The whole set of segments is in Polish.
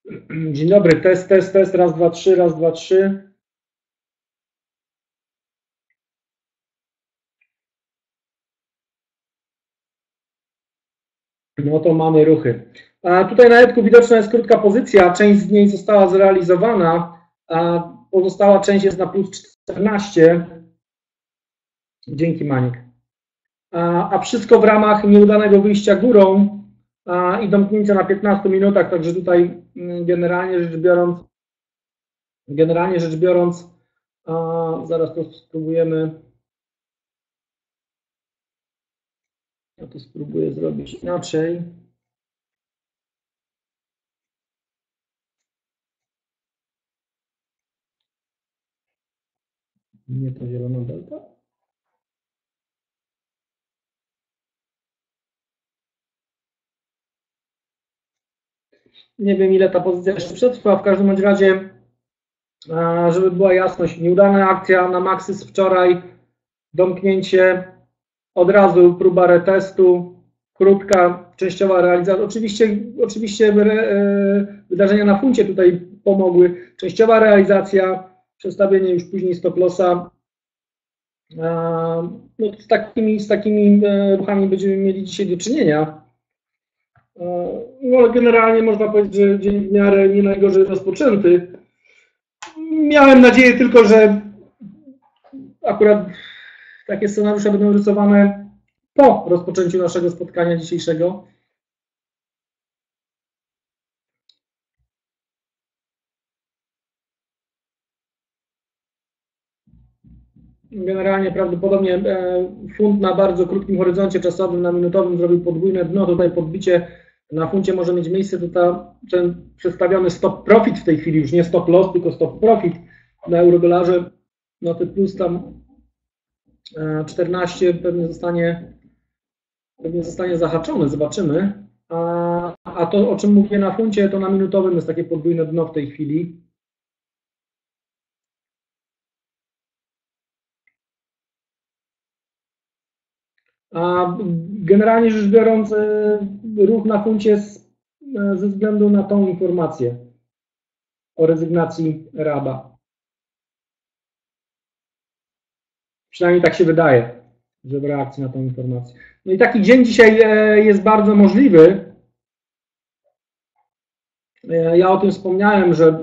Dzień dobry, test, raz, dwa, trzy, raz, dwa, trzy. No to mamy ruchy. A tutaj na Edku widoczna jest krótka pozycja, część z niej została zrealizowana, a pozostała część jest na plus 14. Dzięki, Maniek. A wszystko w ramach nieudanego wyjścia górą i domknięcia na 15 minutach, także tutaj generalnie rzecz biorąc, zaraz to spróbujemy. Ja to spróbuję zrobić inaczej. Nie to zielona delta. Nie wiem, ile ta pozycja jeszcze przetrwa. W każdym bądź razie, żeby była jasność, nieudana akcja na Maxys wczoraj, domknięcie, od razu próba retestu, krótka, częściowa realizacja. Oczywiście wydarzenia na funcie tutaj pomogły. Częściowa realizacja, przestawienie już później stop lossa. No, z takimi ruchami będziemy mieli dzisiaj do czynienia. No, ale generalnie można powiedzieć, że dzień w miarę nie najgorzej rozpoczęty. Miałem nadzieję tylko, że akurat takie scenariusze będą rysowane po rozpoczęciu naszego spotkania dzisiejszego. Generalnie prawdopodobnie funt na bardzo krótkim horyzoncie czasowym, na minutowym zrobił podwójne dno. Tutaj podbicie na funcie może mieć miejsce. Ten przedstawiony stop profit w tej chwili, już nie stop loss, tylko stop profit na eurodolarze, no to plus tam 14 pewnie zostanie zahaczony, zobaczymy. A to, o czym mówię na funcie, to na minutowym jest takie podwójne dno w tej chwili. A generalnie rzecz biorąc, ruch na funcie ze względu na tą informację o rezygnacji Raba. Przynajmniej tak się wydaje, że w reakcji na tą informację. No i taki dzień dzisiaj jest bardzo możliwy. Ja o tym wspomniałem, że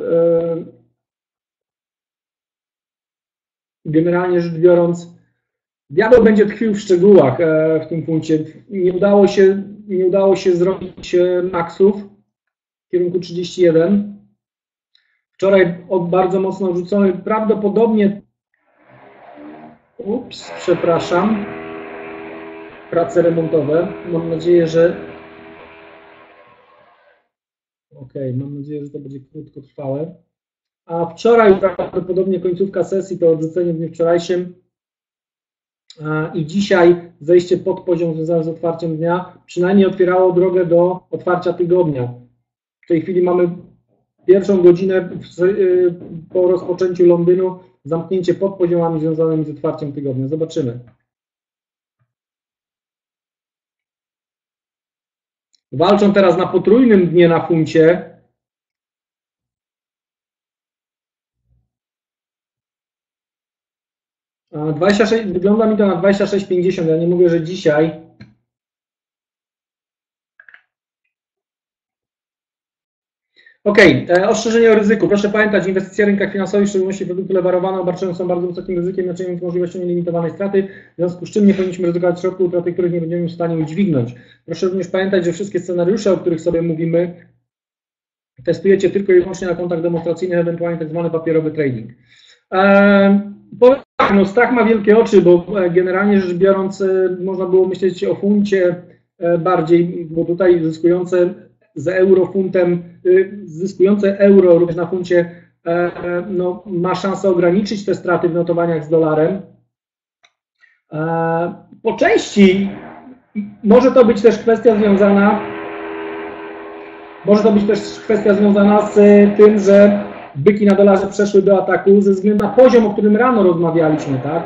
generalnie rzecz biorąc, diabeł będzie tkwił w szczegółach w tym funcie. Nie udało się zrobić maksów w kierunku 31. Wczoraj bardzo mocno rzucony, prawdopodobnie, przepraszam, prace remontowe. Mam nadzieję, że mam nadzieję, że to będzie krótkotrwałe. A wczoraj prawdopodobnie końcówka sesji, to odrzucenie w dniu wczorajszym i dzisiaj zejście pod poziom związany z otwarciem dnia przynajmniej otwierało drogę do otwarcia tygodnia. W tej chwili mamy pierwszą godzinę po rozpoczęciu Londynu, zamknięcie pod poziomami związanymi z otwarciem tygodnia. Zobaczymy. Walczą teraz na potrójnym dnie na funcie. Wygląda mi to na 26,50. Ja nie mówię, że dzisiaj. Ostrzeżenie o ryzyku. Proszę pamiętać, inwestycje w rynkach finansowych, w szczególności produkty lewarowane, obarczone są bardzo wysokim ryzykiem, inaczej możliwością nielimitowanej straty, w związku z czym nie powinniśmy ryzykować środków, utraty których nie będziemy w stanie udźwignąć. Proszę również pamiętać, że wszystkie scenariusze, o których sobie mówimy, testujecie tylko i wyłącznie na kontach demonstracyjnych, ewentualnie tak zwany papierowy trading. No, strach ma wielkie oczy, bo generalnie rzecz biorąc można było myśleć o funcie bardziej, bo tutaj zyskujące euro również na funcie no, ma szansę ograniczyć te straty w notowaniach z dolarem. Po części może to być też kwestia związana z tym, że byki na dolarze przeszły do ataku ze względu na poziom, o którym rano rozmawialiśmy, tak?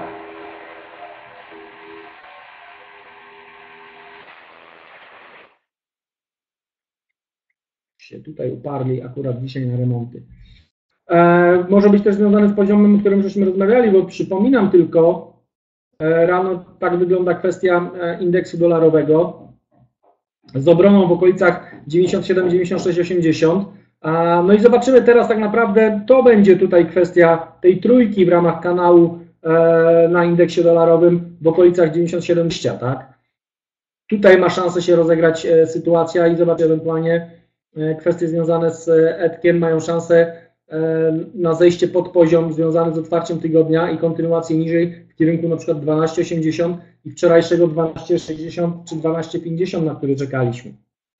się tutaj uparli akurat dzisiaj na remonty. Może być też związane z poziomem, o którym żeśmy rozmawiali, bo przypominam tylko, rano tak wygląda kwestia indeksu dolarowego z obroną w okolicach 97, 96, 80. No i zobaczymy teraz tak naprawdę, to będzie tutaj kwestia tej trójki w ramach kanału na indeksie dolarowym w okolicach 97,20, tak? Tutaj ma szansę się rozegrać sytuacja i zobaczyć ewentualnie kwestie związane z ETK-iem mają szansę na zejście pod poziom związany z otwarciem tygodnia i kontynuację niżej w kierunku na przykład 12,80 i wczorajszego 12,60 czy 12,50, na który czekaliśmy.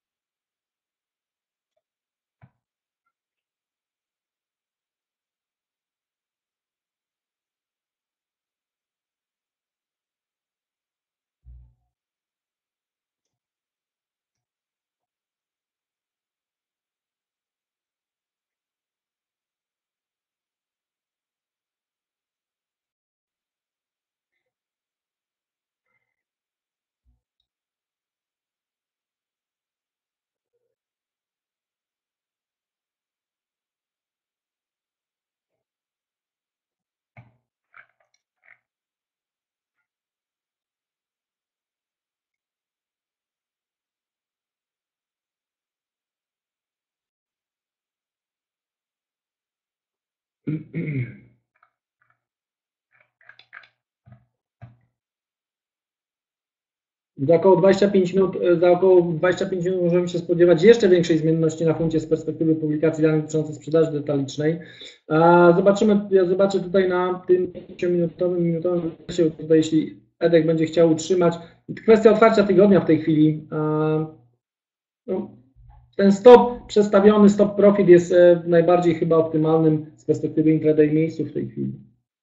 Za około 25 minut możemy się spodziewać jeszcze większej zmienności na funcie z perspektywy publikacji danych dotyczących sprzedaży detalicznej. Ja zobaczę tutaj na tym 5-minutowym tutaj jeśli EDEK będzie chciał utrzymać. Kwestia otwarcia tygodnia w tej chwili. No, ten przestawiony stop profit jest najbardziej chyba optymalnym z perspektywy intraday miejscu w tej chwili.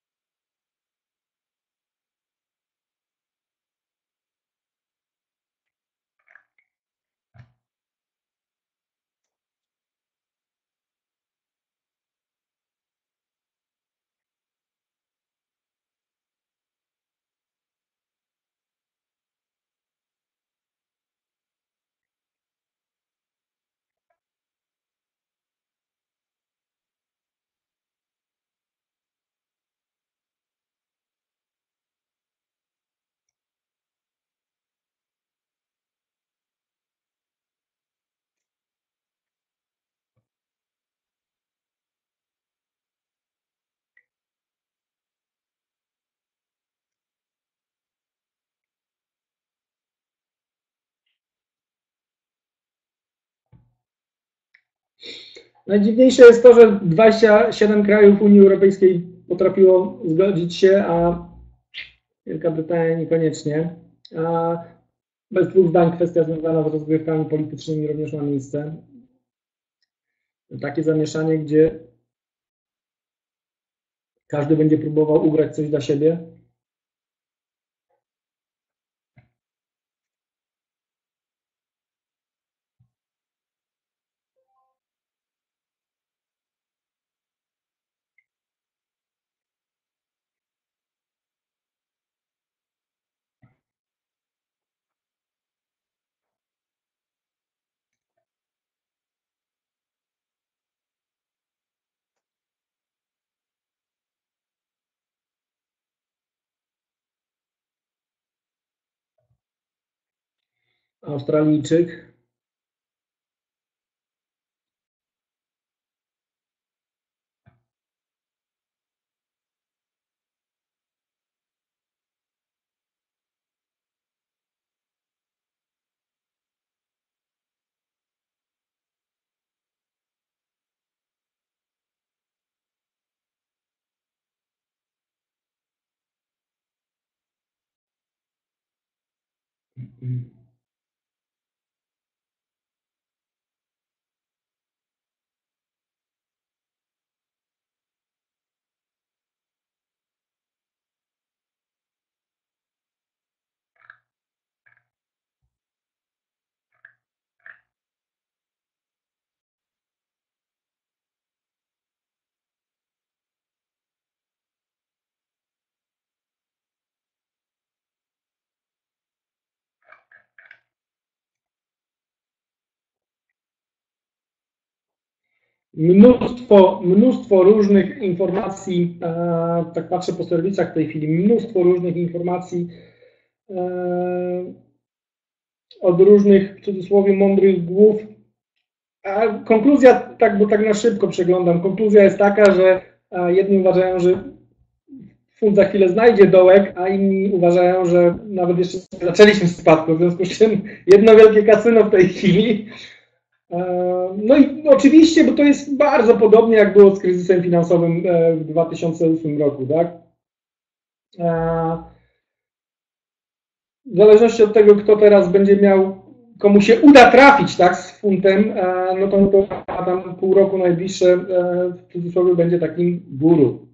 Najdziwniejsze jest to, że 27 krajów Unii Europejskiej potrafiło zgodzić się, a Wielka Brytania niekoniecznie. Bez dwóch zdań kwestia związana z rozgrywkami politycznymi również ma miejsce. Takie zamieszanie, gdzie każdy będzie próbował ugrać coś dla siebie. Australijczyk. mnóstwo różnych informacji, tak patrzę po serwisach w tej chwili, mnóstwo różnych informacji od różnych, w cudzysłowie, mądrych głów. A konkluzja, tak, bo tak na szybko przeglądam, konkluzja jest taka, że jedni uważają, że fund za chwilę znajdzie dołek, a inni uważają, że nawet jeszcze nie zaczęliśmy spadku, w związku z czym jedno wielkie kasyno w tej chwili. No i oczywiście, bo to jest bardzo podobnie jak było z kryzysem finansowym w 2008 roku, tak? W zależności od tego, kto teraz będzie miał, komu się uda trafić, tak, z funtem, no to tam pół roku najbliższe w cudzysłowie będzie takim guru.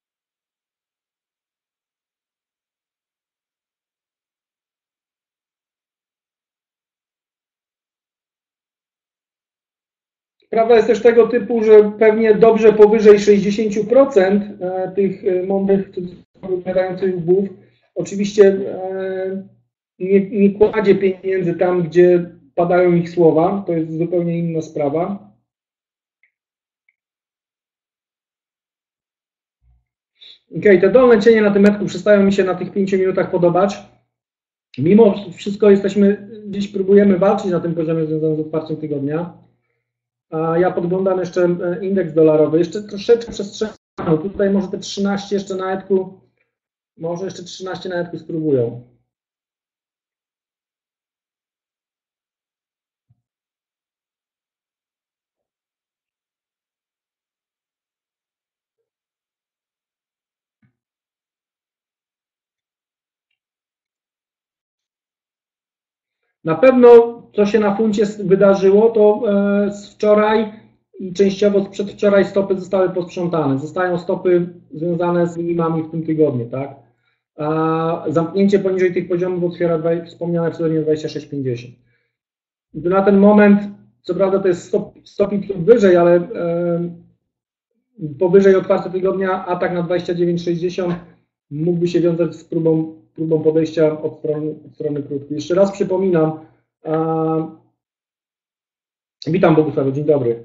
Prawda jest też tego typu, że pewnie dobrze powyżej 60% tych mądrych, wymierających głów oczywiście nie kładzie pieniędzy tam, gdzie padają ich słowa. To jest zupełnie inna sprawa. Ok, te dolne cienie na tym metku przestają mi się na tych 5 minutach podobać. Mimo wszystko gdzieś próbujemy walczyć na tym poziomie związanym z otwarciem tygodnia. A ja podglądam jeszcze indeks dolarowy, jeszcze troszeczkę przestrzeni. Tutaj może te 13 jeszcze na etku, może jeszcze 13 na etku spróbują. Na pewno, co się na funcie wydarzyło, to z wczoraj i częściowo z przedwczoraj stopy zostały posprzątane. Zostają stopy związane z minimami w tym tygodniu, tak? A zamknięcie poniżej tych poziomów otwiera wspomniane przeze mnie 26,50. Na ten moment, co prawda to jest stopień wyżej, ale powyżej otwarcia tygodnia atak na 29,60 mógłby się wiązać z próbą podejścia od strony krótkiej. Jeszcze raz przypominam, witam Bogusławie, dzień dobry.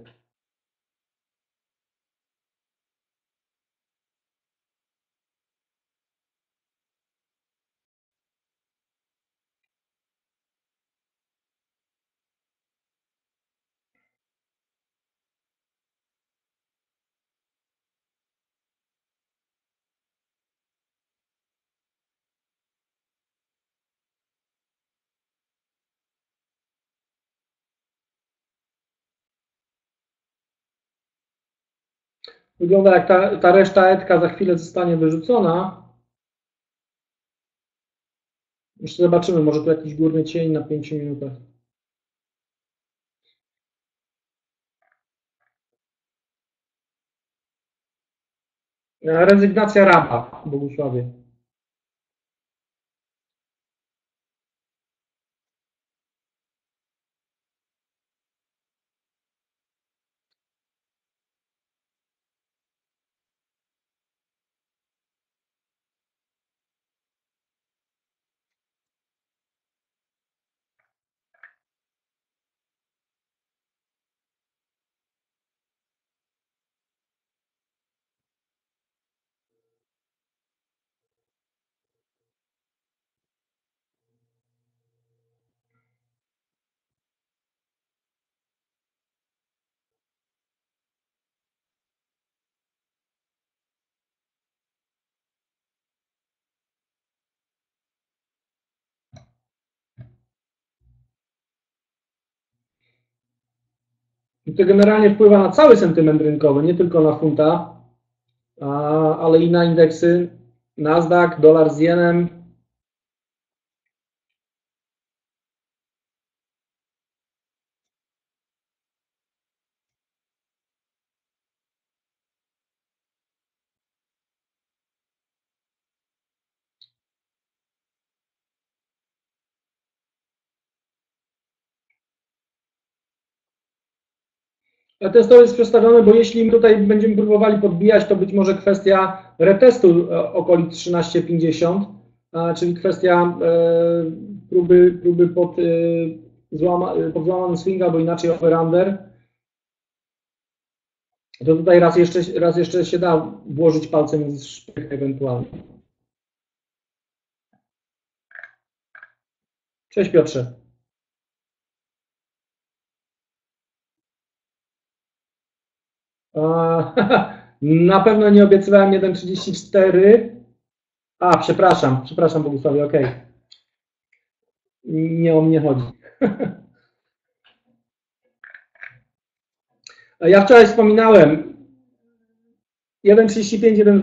Wygląda jak ta reszta etka za chwilę zostanie wyrzucona. Jeszcze zobaczymy, może tu jakiś górny cień na 5 minutach. Rezygnacja Raba, Bogusławie. I to generalnie wpływa na cały sentyment rynkowy, nie tylko na funta, ale i na indeksy Nasdaq, dolar z jenem. Ten stop jest przestawiony, bo jeśli tutaj będziemy próbowali podbijać, to być może kwestia retestu okolic 13,50, czyli kwestia próby pod złamanym swing albo inaczej over-under. To tutaj raz jeszcze się da włożyć palcem między szprychy ewentualnie. Cześć Piotrze. Na pewno nie obiecywałem 1,34. Przepraszam Bogusławie, okej. Nie o mnie chodzi. Ja wczoraj wspominałem 1,35,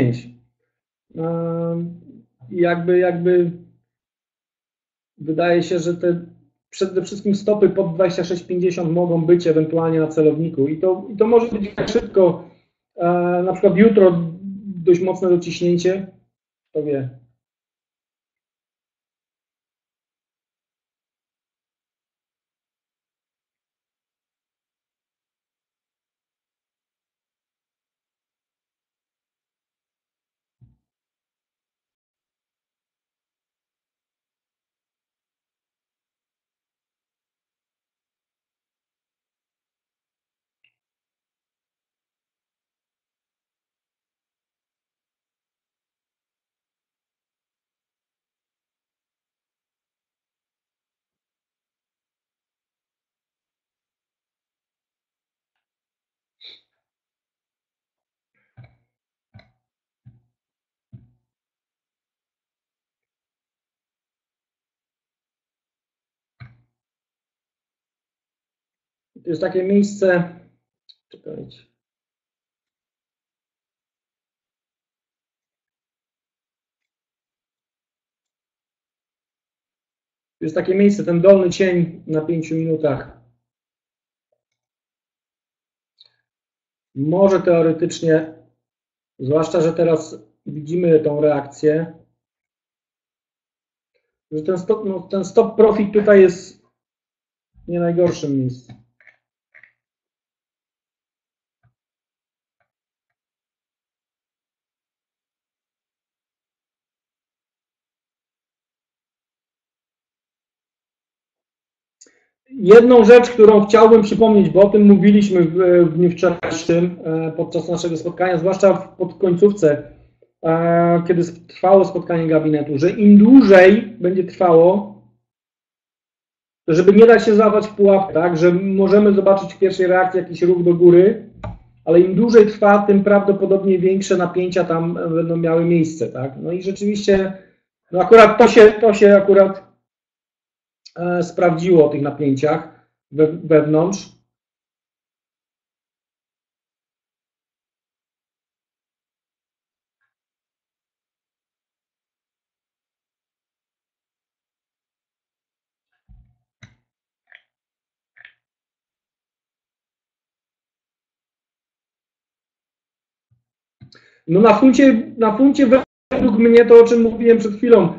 1,25. Jakby wydaje się, że te przede wszystkim stopy pod 26,50 mogą być ewentualnie na celowniku i to może być tak szybko, na przykład jutro dość mocne dociśnięcie, kto wie. To jest takie miejsce, czekajcie. To jest takie miejsce, ten dolny cień na 5 minutach. Może teoretycznie, zwłaszcza, że teraz widzimy tą reakcję, że ten stop profit tutaj jest nie najgorszym miejscem. Jedną rzecz, którą chciałbym przypomnieć, bo o tym mówiliśmy w dniu wczorajszym podczas naszego spotkania, zwłaszcza w podkońcówce, kiedy trwało spotkanie gabinetu, że im dłużej będzie trwało, żeby nie dać się złapać w pułapkę, tak, że możemy zobaczyć w pierwszej reakcji jakiś ruch do góry, ale im dłużej trwa, tym prawdopodobnie większe napięcia tam będą miały miejsce. Tak? No i rzeczywiście, no akurat to się akurat sprawdziło o tych napięciach wewnątrz. No na funcie według mnie to, o czym mówiłem przed chwilą,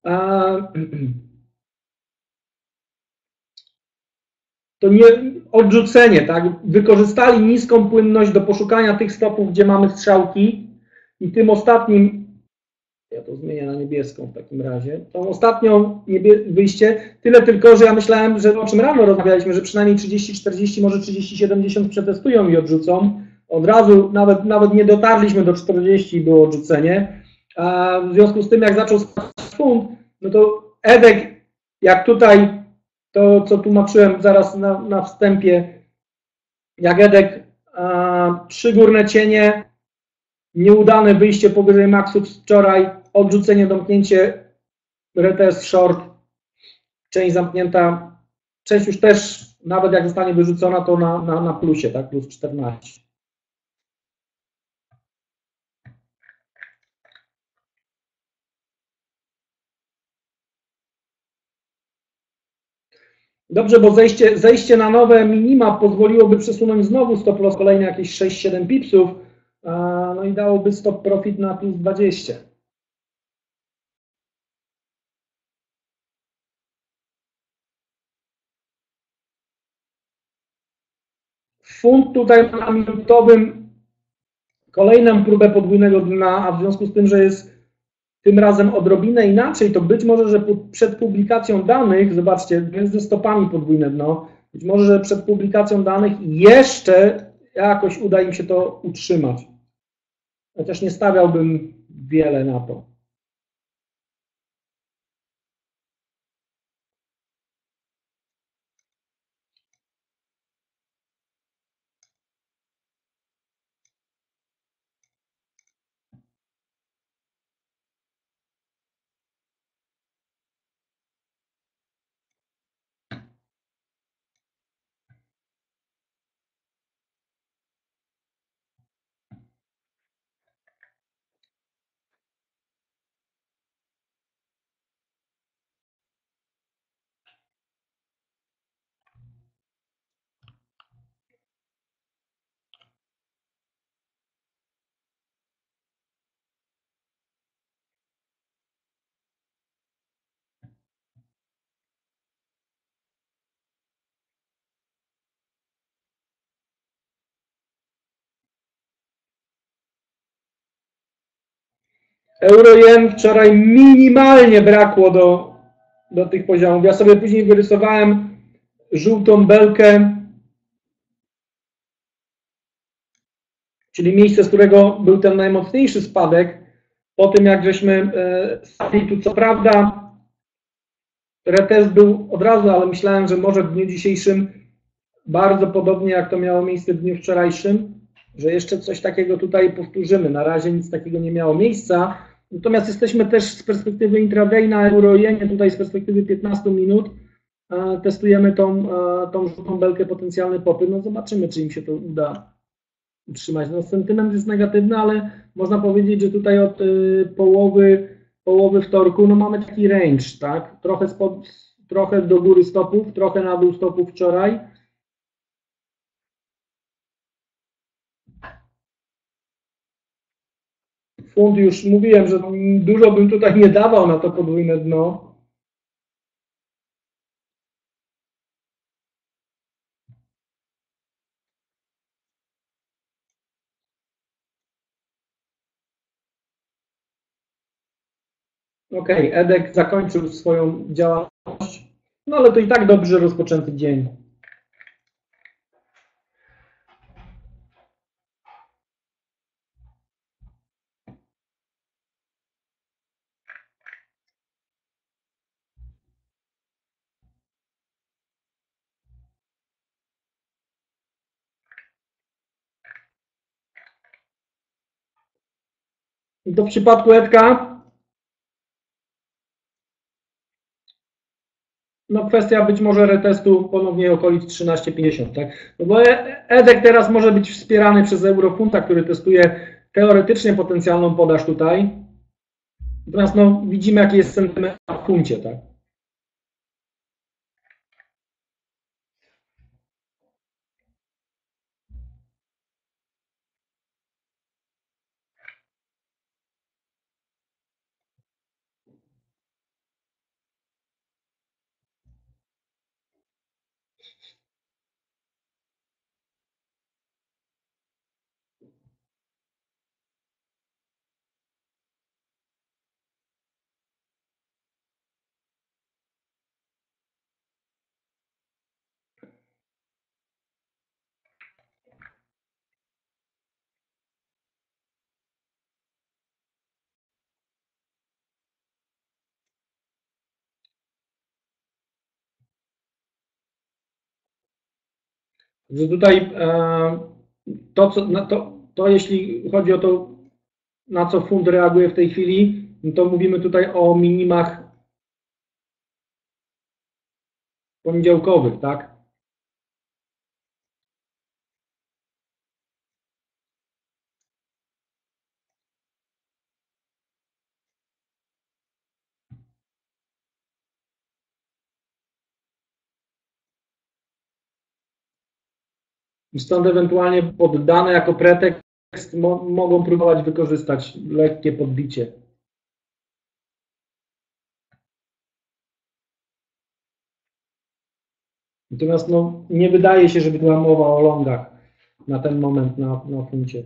to nie odrzucenie, tak? Wykorzystali niską płynność do poszukania tych stopów, gdzie mamy strzałki i tym ostatnim, ja to zmienię na niebieską w takim razie, tą ostatnią wyjście, tyle tylko, że ja myślałem, że o czym rano rozmawialiśmy, że przynajmniej 30-40, może 30-70 przetestują i odrzucą. Od razu nawet nie dotarliśmy do 40 i było odrzucenie. A w związku z tym, jak zaczął spadać funt, no to EDEK, jak tutaj to, co tłumaczyłem zaraz na wstępie, jak EDEK, 3 górne cienie, nieudane wyjście powyżej maksów wczoraj, odrzucenie, domknięcie, retest short, część zamknięta, część już też, nawet jak zostanie wyrzucona, to na plusie, tak, plus 14. Dobrze, bo zejście na nowe minima pozwoliłoby przesunąć znowu stop loss kolejne jakieś 6-7 pipsów, no i dałoby stop profit na plus 20. Funt tutaj na minutowym kolejną próbę podwójnego dna, a w związku z tym, że jest tym razem odrobinę inaczej, to być może, że przed publikacją danych, zobaczcie, jest ze stopami podwójne dno, być może, że przed publikacją danych jeszcze jakoś uda im się to utrzymać. Chociaż nie stawiałbym wiele na to. Euro-jen wczoraj minimalnie brakło do tych poziomów. Ja sobie później wyrysowałem żółtą belkę, czyli miejsce, z którego był ten najmocniejszy spadek. Po tym, jak żeśmy stali tu, co prawda retest był od razu, ale myślałem, że może w dniu dzisiejszym bardzo podobnie jak to miało miejsce w dniu wczorajszym, że jeszcze coś takiego tutaj powtórzymy. Na razie nic takiego nie miało miejsca. Natomiast jesteśmy też z perspektywy intraday na euro-jenie, tutaj z perspektywy 15 minut testujemy tą żółtą belkę potencjalny popyt. No zobaczymy, czy im się to uda utrzymać. No, sentyment jest negatywny, ale można powiedzieć, że tutaj od połowy wtorku no mamy taki range, tak? Trochę do góry stopów, trochę na dół stopów wczoraj. Funt już mówiłem, że dużo bym tutaj nie dawał na to podwójne dno. Ok, Edek zakończył swoją działalność, no ale to i tak dobrze rozpoczęty dzień. I to w przypadku Edka no kwestia być może retestu ponownie okolic 13,50, tak? No bo Edek teraz może być wspierany przez Eurofunta, który testuje teoretycznie potencjalną podaż tutaj. Natomiast no, widzimy, jaki jest sentyment w funcie, tak? Że tutaj to jeśli chodzi o to, na co fund reaguje w tej chwili, to mówimy tutaj o minimach poniedziałkowych, tak? Stąd ewentualnie poddane jako pretekst mogą próbować wykorzystać lekkie podbicie. Natomiast no, nie wydaje się, żeby była mowa o longach na ten moment na funcie.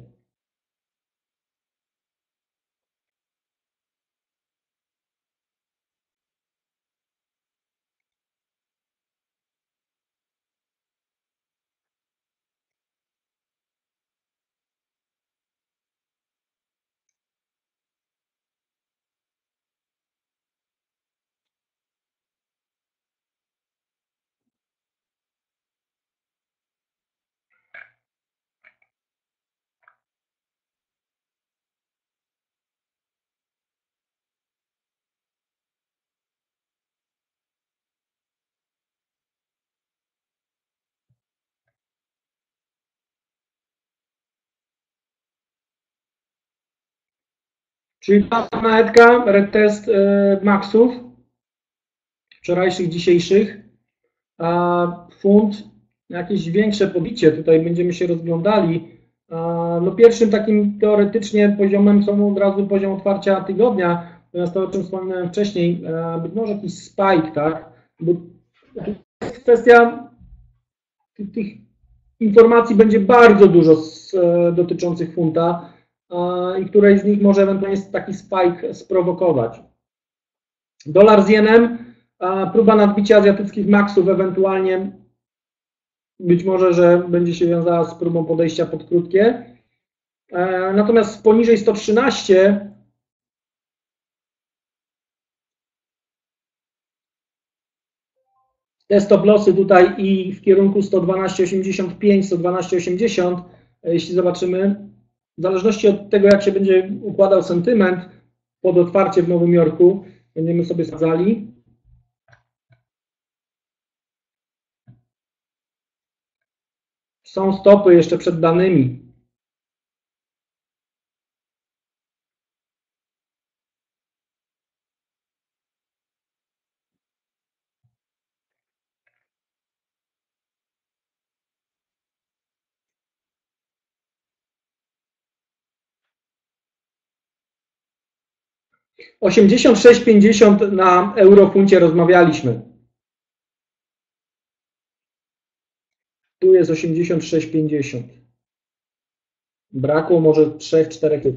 Czyli ta metka, retest maksów, wczorajszych, dzisiejszych, a funt, jakieś większe pobicie, tutaj będziemy się rozglądali. No pierwszym takim teoretycznie poziomem są od razu poziom otwarcia tygodnia, natomiast to, o czym wspominałem wcześniej, być może jakiś spike, tak? Bo kwestia tych informacji będzie bardzo dużo dotyczących funta i której z nich może ewentualnie taki spike sprowokować. Dolar z jenem, próba nadbicia azjatyckich maksów, ewentualnie być może, że będzie się wiązała z próbą podejścia pod krótkie. Natomiast poniżej 113 te stop lossy tutaj i w kierunku 112,85, 112,80, jeśli zobaczymy, w zależności od tego, jak się będzie układał sentyment pod otwarcie w Nowym Jorku, będziemy sobie sprawdzali. Są stopy jeszcze przed danymi. O 86,50 na eurofuncie rozmawialiśmy. Tu jest 86,50. Brakło może 3-4.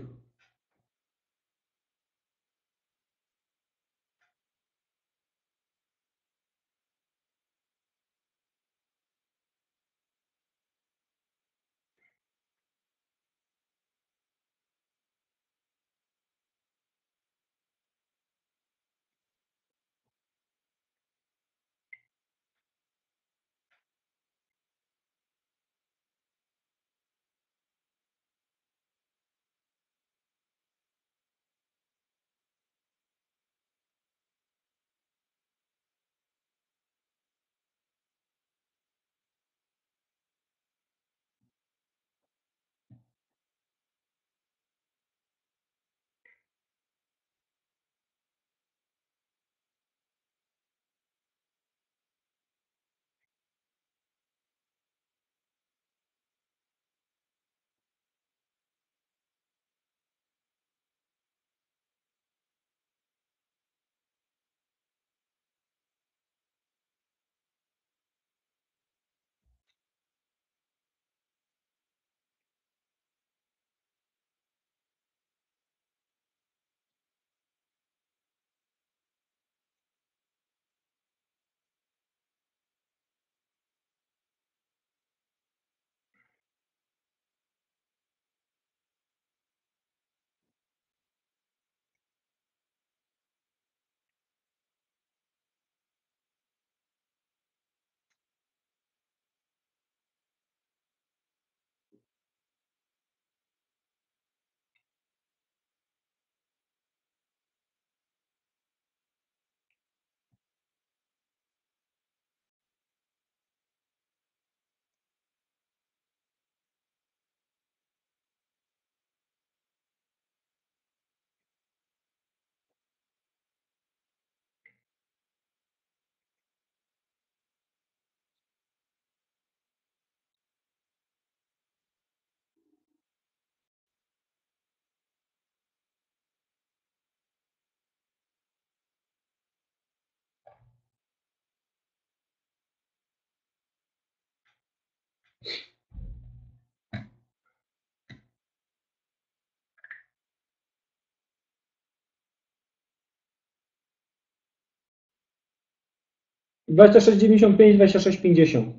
Dwadzieścia 26,95, 26,50.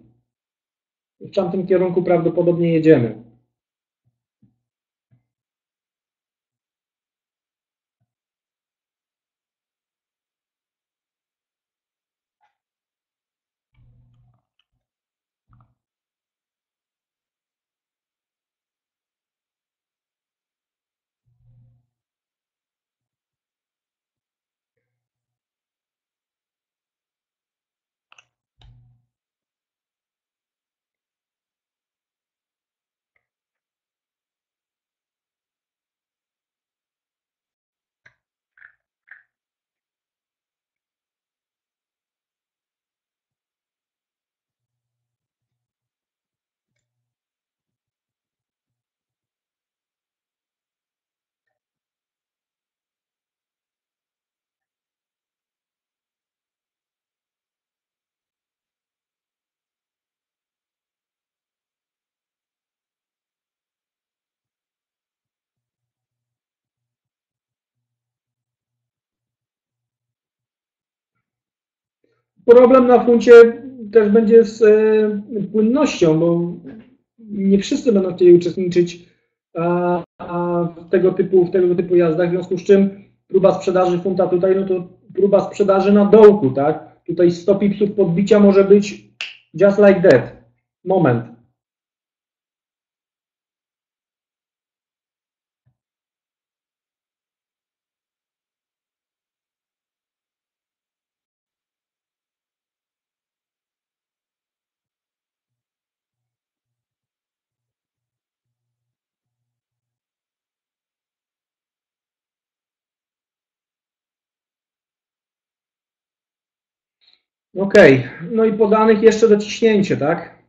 W tamtym kierunku prawdopodobnie jedziemy. Problem na funcie też będzie z płynnością, bo nie wszyscy będą chcieli uczestniczyć w tego typu jazdach, w związku z czym próba sprzedaży funta tutaj, no to próba sprzedaży na dołku, tak? Tutaj 100 pipsów podbicia może być just like that. Moment. Ok, no i podanych jeszcze dociśnięcie, tak?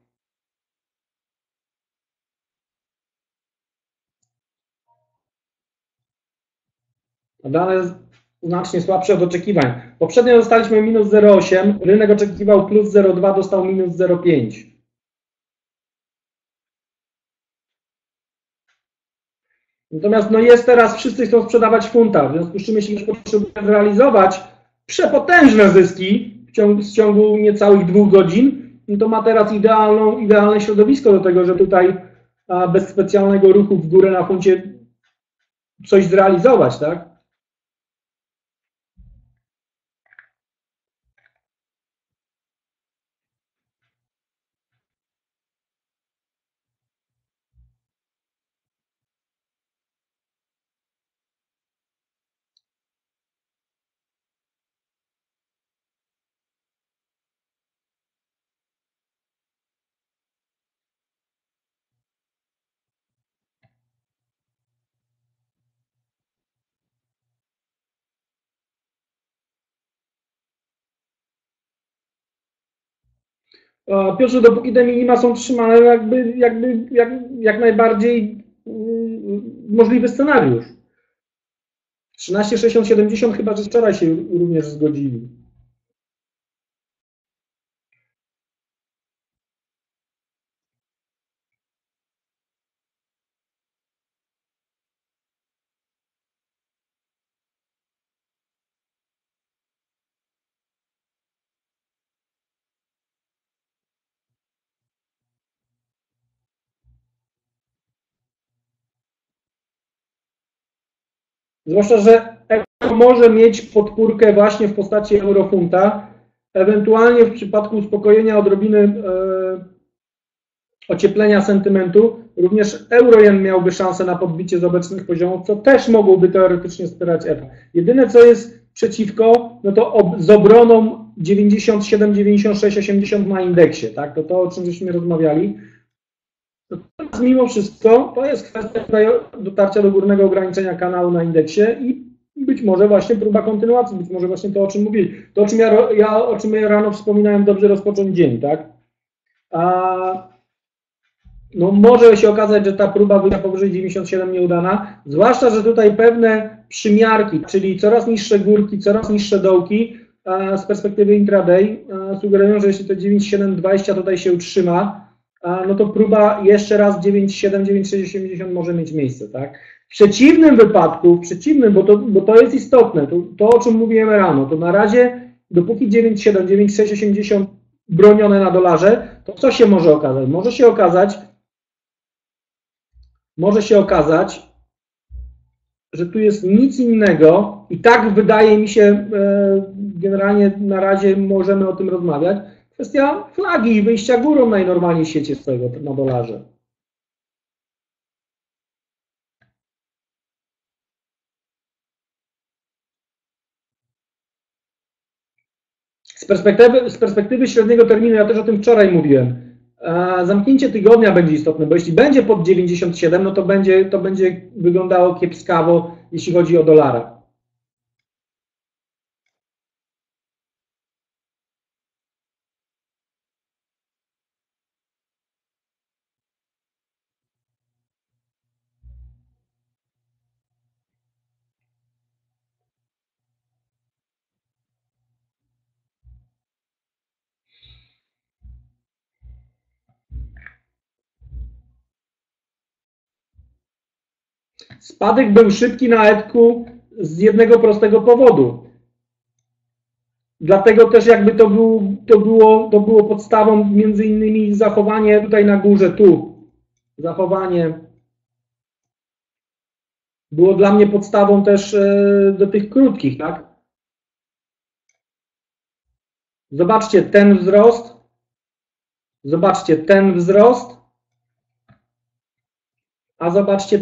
Dane znacznie słabsze od oczekiwań. Poprzednio dostaliśmy minus 0,8, rynek oczekiwał plus 0,2, dostał minus 0,5. Natomiast no jest teraz, wszyscy chcą sprzedawać funta, w związku z czym jeśli ktoś potrzebuje zrealizować przepotężne zyski w ciągu niecałych 2 godzin, no to ma teraz idealne środowisko do tego, że tutaj bez specjalnego ruchu w górę na funcie coś zrealizować, tak? Piotrze, dopóki te minima są trzymane, jak najbardziej możliwy scenariusz. 13,60-70 chyba, że wczoraj się również zgodzili. Zwłaszcza, że euro może mieć podpórkę właśnie w postaci eurofunta, ewentualnie w przypadku uspokojenia odrobiny ocieplenia sentymentu, również euro-jen miałby szansę na podbicie z obecnych poziomów, co też mogłoby teoretycznie wspierać ETA. Jedyne, co jest przeciwko, no to z obroną 97, 96, 80 na indeksie, tak? To o czym żeśmy rozmawiali. Natomiast mimo wszystko to jest kwestia dotarcia do górnego ograniczenia kanału na indeksie i być może właśnie próba kontynuacji, być może właśnie to, o czym mówili. To, o czym ja rano wspominałem, dobrze rozpocząć dzień, tak? No może się okazać, że ta próba wyjścia powyżej 97 nieudana, zwłaszcza, że tutaj pewne przymiarki, czyli coraz niższe górki, coraz niższe dołki z perspektywy intraday sugerują, że jeśli to 9720 tutaj się utrzyma, no to próba jeszcze raz 97, 9680 może mieć miejsce, tak? W przeciwnym wypadku, bo to jest istotne, to o czym mówiłem rano, to na razie dopóki 97, 9680 bronione na dolarze, to co się może okazać? Może się okazać, że tu jest nic innego i tak wydaje mi się, generalnie na razie możemy o tym rozmawiać, kwestia flagi i wyjścia górą najnormalniej w świecie z tego na dolarze. Z perspektywy średniego terminu, ja też o tym wczoraj mówiłem, zamknięcie tygodnia będzie istotne, bo jeśli będzie pod 97, no to będzie wyglądało kiepskawo, jeśli chodzi o dolara. Spadek był szybki na ETK-u z jednego prostego powodu. Dlatego też jakby to było podstawą między innymi zachowanie tutaj na górze, tu. Zachowanie było dla mnie podstawą też do tych krótkich, tak? Zobaczcie ten wzrost. Zobaczcie ten wzrost. A zobaczcie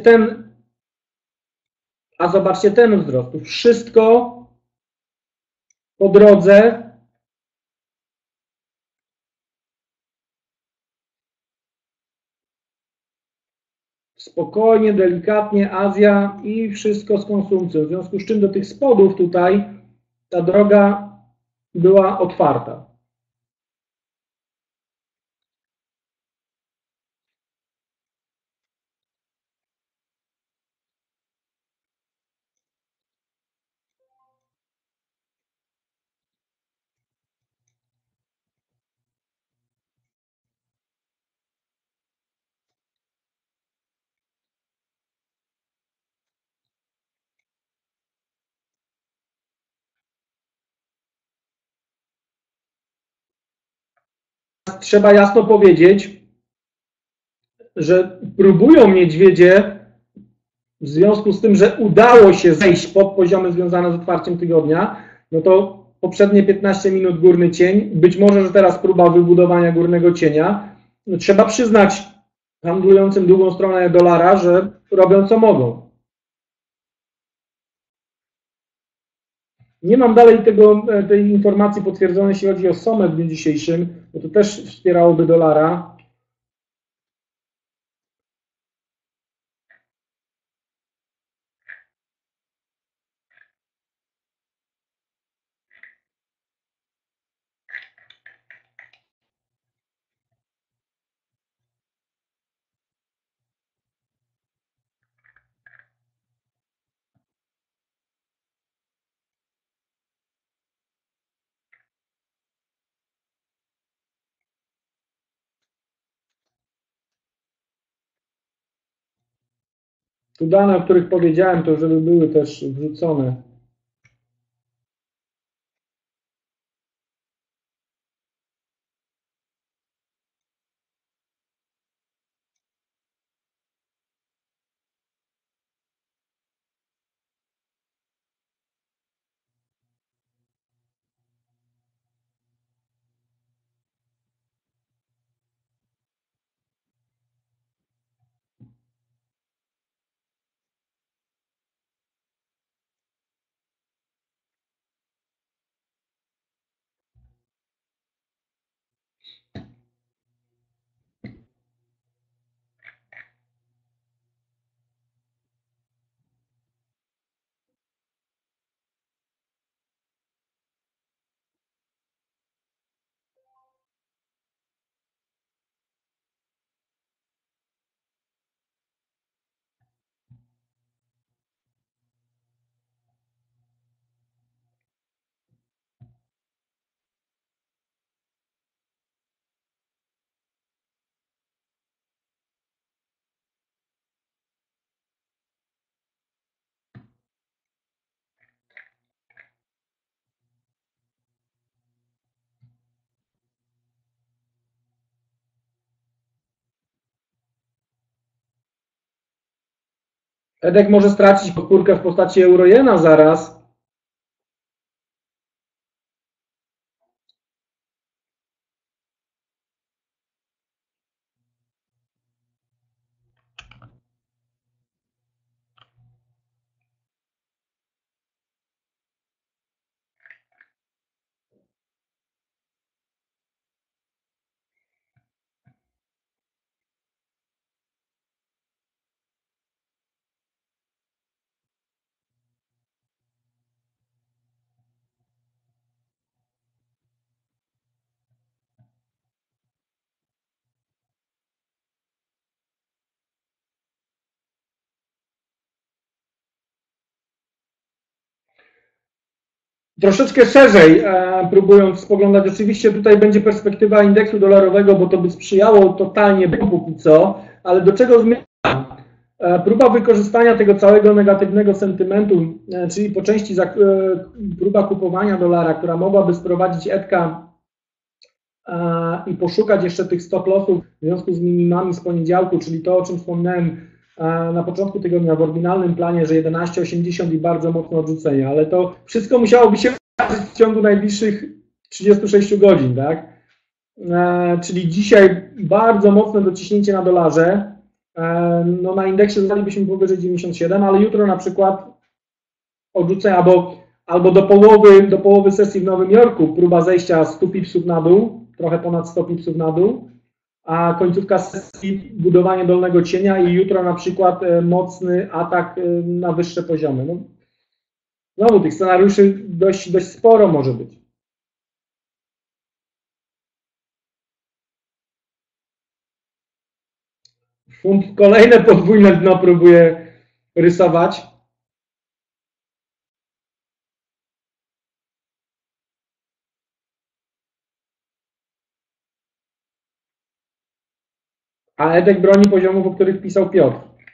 ten wzrost. Tu wszystko po drodze spokojnie, delikatnie, Azja i wszystko z konsumpcją. W związku z czym do tych spodów tutaj ta droga była otwarta. Trzeba jasno powiedzieć, że próbują niedźwiedzie w związku z tym, że udało się zejść pod poziomy związane z otwarciem tygodnia, no to poprzednie 15 minut górny cień, być może, że teraz próba wybudowania górnego cienia, no trzeba przyznać handlującym drugą stronę dolara, że robią co mogą. Nie mam dalej tej informacji potwierdzonej, jeśli chodzi o SOME w dniu dzisiejszym, bo to też wspierałoby dolara. Tu dane, o których powiedziałem, to żeby były też wrzucone. Edek może stracić podpórkę w postaci eurojena zaraz. Troszeczkę szerzej próbując spoglądać, oczywiście tutaj będzie perspektywa indeksu dolarowego, bo to by sprzyjało totalnie póki co, ale do czego zmierzam? Próba wykorzystania tego całego negatywnego sentymentu, czyli po części próba kupowania dolara, która mogłaby sprowadzić Edka i poszukać jeszcze tych stop lossów w związku z minimami z poniedziałku, czyli to, o czym wspominałem na początku tygodnia w oryginalnym planie, że 11,80 i bardzo mocne odrzucenie, ale to wszystko musiałoby się wydarzyć w ciągu najbliższych 36 godzin, tak? Czyli dzisiaj bardzo mocne dociśnięcie na dolarze, no na indeksie zostalibyśmy powyżej 97, ale jutro na przykład odrzucenie albo do połowy sesji w Nowym Jorku próba zejścia 100 pipsów na dół, trochę ponad 100 pipsów na dół, a końcówka sesji budowanie dolnego cienia i jutro na przykład mocny atak na wyższe poziomy. No, znowu tych scenariuszy dość sporo może być. Funt kolejne podwójne dno próbuje rysować. A Edek broni poziomów, o których pisał Piotr.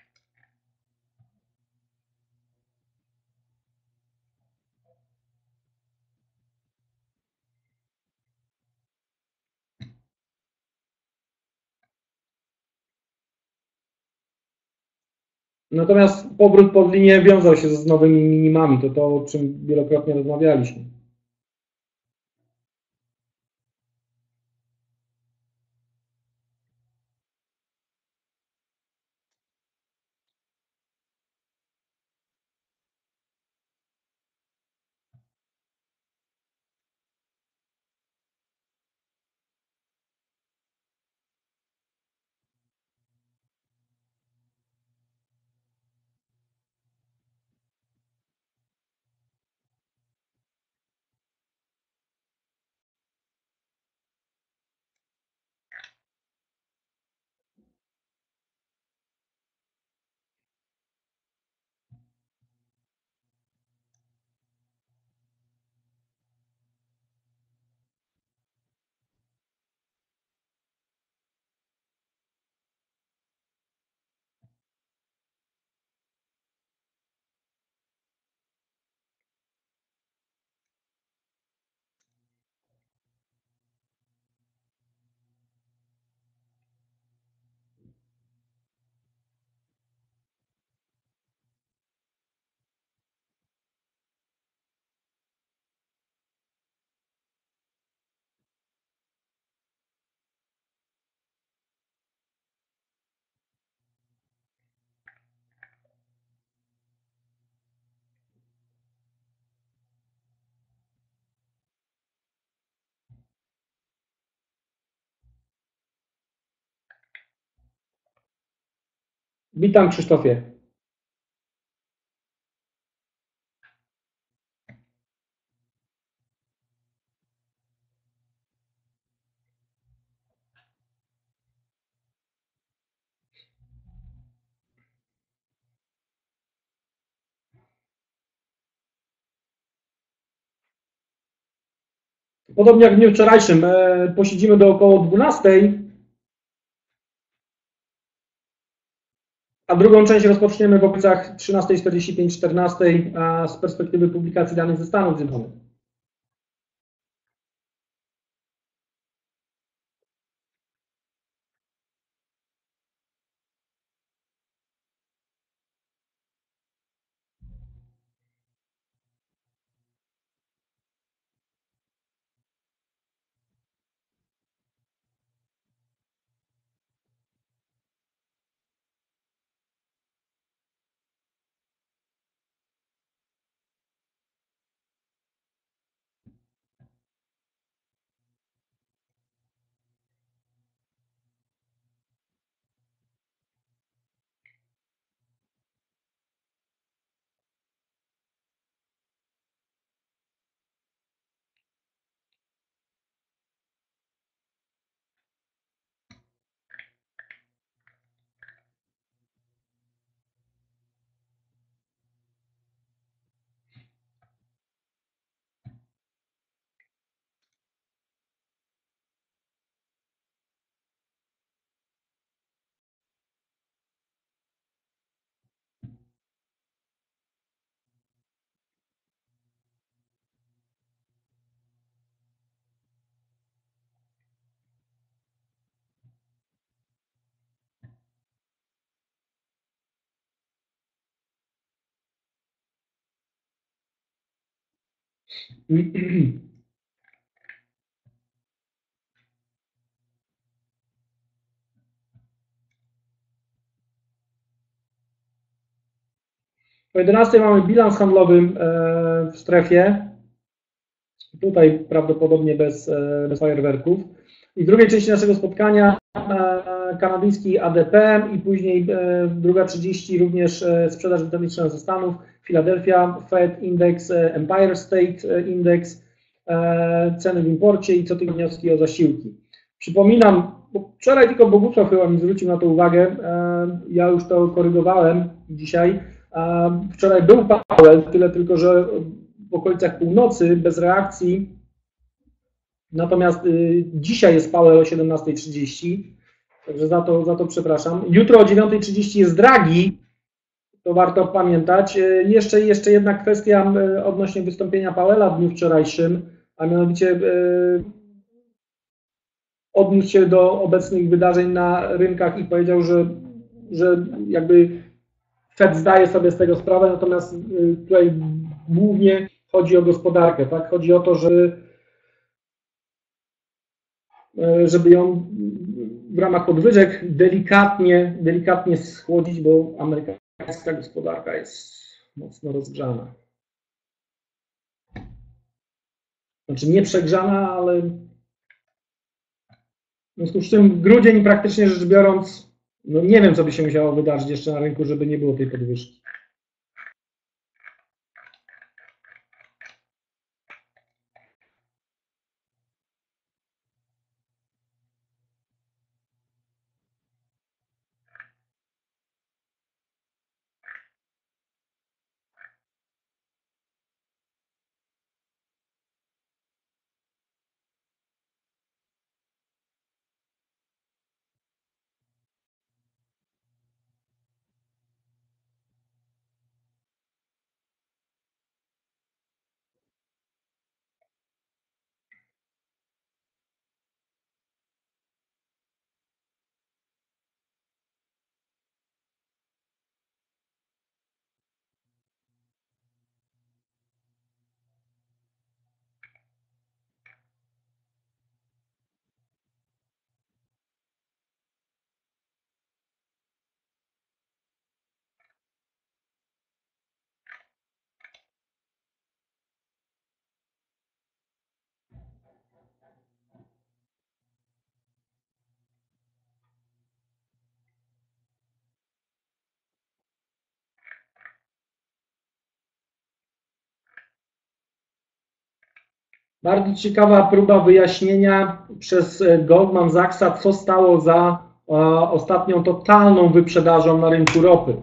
Natomiast powrót pod linię wiązał się z nowymi minimami, to o czym wielokrotnie rozmawialiśmy. Witam, Krzysztofie. Podobnie jak w dniu wczorajszym, posiedzimy do około 12, a drugą część rozpoczniemy w okolicach 13:45-14 z perspektywy publikacji danych ze Stanów Zjednoczonych. O 11 mamy bilans handlowy w strefie. Tutaj prawdopodobnie bez fajerwerków. I w drugiej części naszego spotkania kanadyjski ADP i później druga 30 również sprzedaż detaliczna ze Stanów, Philadelphia, Fed Index, Empire State Index, ceny w imporcie i cotygodniowski o zasiłki. Przypominam, bo wczoraj tylko Bogusław chyba mi zwrócił na to uwagę, ja już to korygowałem dzisiaj. Wczoraj był Powell, tyle tylko, że w okolicach północy, bez reakcji. Natomiast dzisiaj jest Powell o 17:30, także za to przepraszam. Jutro o 9:30 jest Draghi, to warto pamiętać. Jeszcze jedna kwestia odnośnie wystąpienia Powella w dniu wczorajszym, a mianowicie odniósł się do obecnych wydarzeń na rynkach i powiedział, że jakby Fed zdaje sobie z tego sprawę, natomiast tutaj głównie chodzi o gospodarkę, tak? Chodzi o to, żeby ją w ramach podwyżek delikatnie schłodzić, bo amerykańska gospodarka jest mocno rozgrzana. Znaczy nie przegrzana, ale w związku z czym grudzień praktycznie rzecz biorąc, no nie wiem, co by się musiało wydarzyć jeszcze na rynku, żeby nie było tej podwyżki. Bardzo ciekawa próba wyjaśnienia przez Goldman Sachsa, co stało za ostatnią totalną wyprzedażą na rynku ropy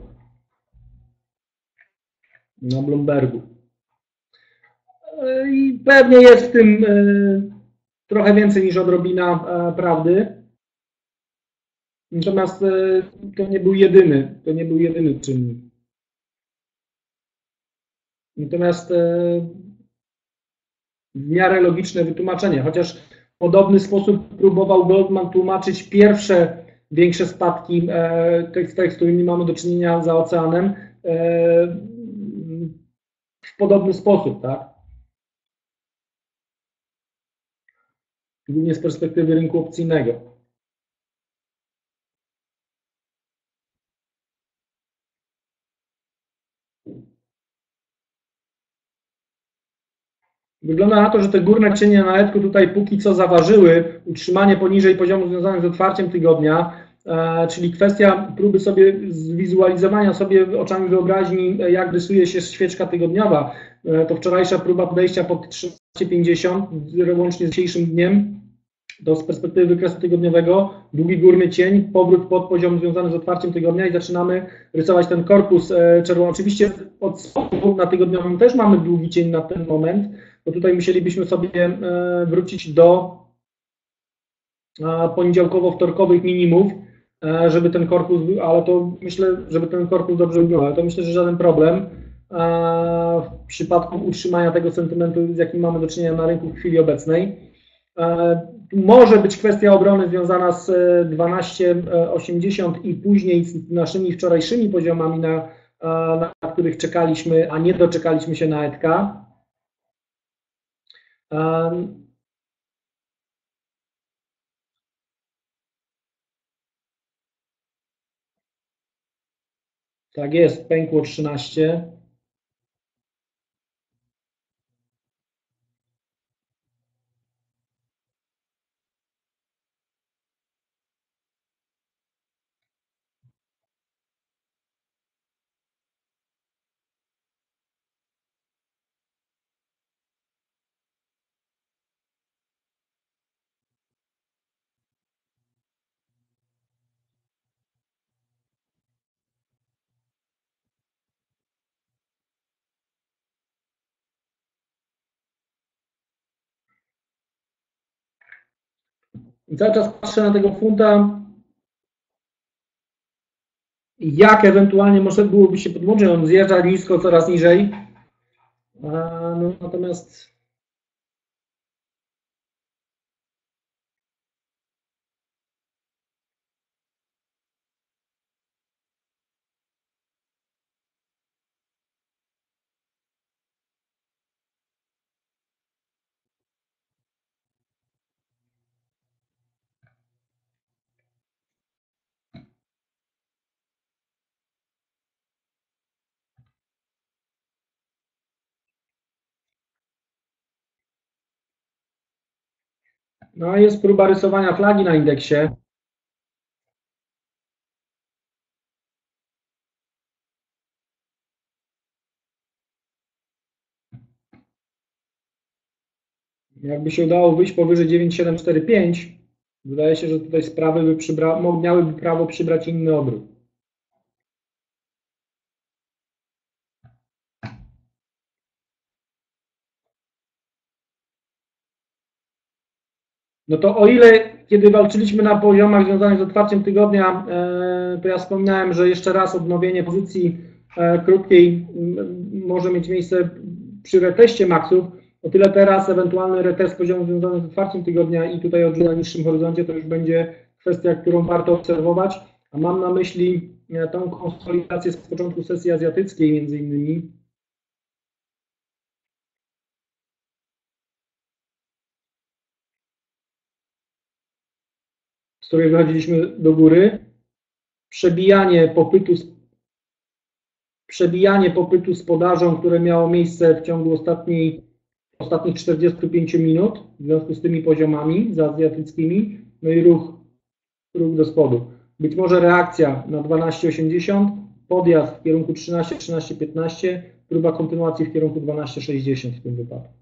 na Bloombergu. I pewnie jest w tym trochę więcej niż odrobina prawdy. Natomiast to nie był jedyny czynnik. Natomiast w miarę logiczne wytłumaczenie, chociaż w podobny sposób próbował Goldman tłumaczyć pierwsze większe spadki, z którymi mamy do czynienia za oceanem, w podobny sposób, tak? Głównie z perspektywy rynku opcyjnego. Wygląda na to, że te górne cienie na letku tutaj póki co zaważyły utrzymanie poniżej poziomu związanych z otwarciem tygodnia, czyli kwestia próby sobie zwizualizowania sobie oczami wyobraźni, jak rysuje się świeczka tygodniowa. To wczorajsza próba podejścia pod 13,50 łącznie z dzisiejszym dniem, to z perspektywy wykresu tygodniowego, długi górny cień, powrót pod poziom związany z otwarciem tygodnia i zaczynamy rysować ten korpus czerwony. Oczywiście od spodu na tygodniowym też mamy długi cień na ten moment, bo tutaj musielibyśmy sobie wrócić do poniedziałkowo-wtorkowych minimów, żeby ten korpus, ale to myślę, żeby ten korpus dobrze wyglądał, ale to myślę, że żaden problem w przypadku utrzymania tego sentymentu, z jakim mamy do czynienia na rynku w chwili obecnej. Może być kwestia obrony związana z 12,80 i później z naszymi wczorajszymi poziomami, na których czekaliśmy, a nie doczekaliśmy się na ETK. Tak jest, pękło 13. I cały czas patrzę na tego funta, jak ewentualnie może byłoby się podłączyć. On zjeżdża nisko, coraz niżej. No, natomiast no, jest próba rysowania flagi na indeksie. Jakby się udało wyjść powyżej 9745, wydaje się, że tutaj sprawy miałyby prawo przybrać inny obrót. No to o ile kiedy walczyliśmy na poziomach związanych z otwarciem tygodnia, to ja wspominałem, że jeszcze raz odnowienie pozycji krótkiej może mieć miejsce przy reteście maksów, o tyle teraz ewentualny retest poziomu związany z otwarciem tygodnia i tutaj odrzut na niższym horyzoncie to już będzie kwestia, którą warto obserwować, a mam na myśli tą konsolidację z początku sesji azjatyckiej między innymi. Z której wychodziliśmy do góry, przebijanie popytu z podażą, które miało miejsce w ciągu ostatnich 45 minut w związku z tymi poziomami azjatyckimi, no i ruch do spodu. Być może reakcja na 12,80, podjazd w kierunku 13,15, próba kontynuacji w kierunku 12,60 w tym wypadku.